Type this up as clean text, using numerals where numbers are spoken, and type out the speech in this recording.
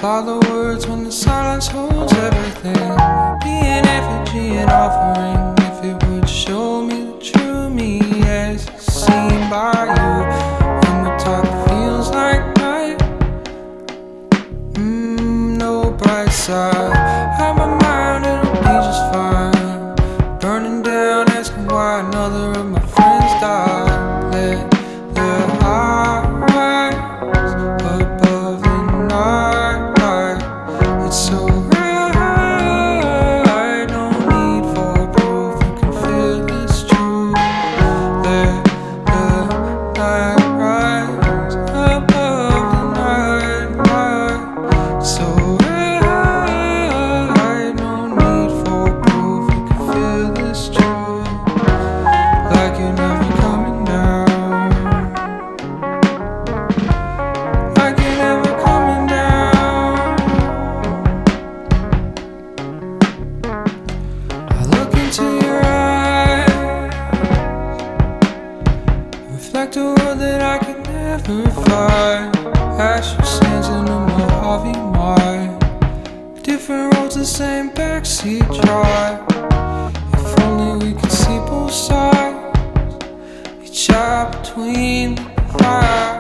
Apply the words when the silence holds everything. Be an effigy, an offering, if it would show me the true me as seen by you. When we're talking feels like night. No bright side. Have my mind, it'll be just fine. Burning down, asking why another of my friends died. Let their eyes above the night. It's so right, no need for proof. You can feel it's true. Let the light rise above the night. So right, no need for proof. You can feel it's true. Like you're never coming down. Like you're never coming down. I look into your eyes, reflect a world that I could never find. Ash sands into my 𝗕𝗃𝗁𝗎. Different roads, the same backseat drive. If only we could see both sides, each eye between the lines.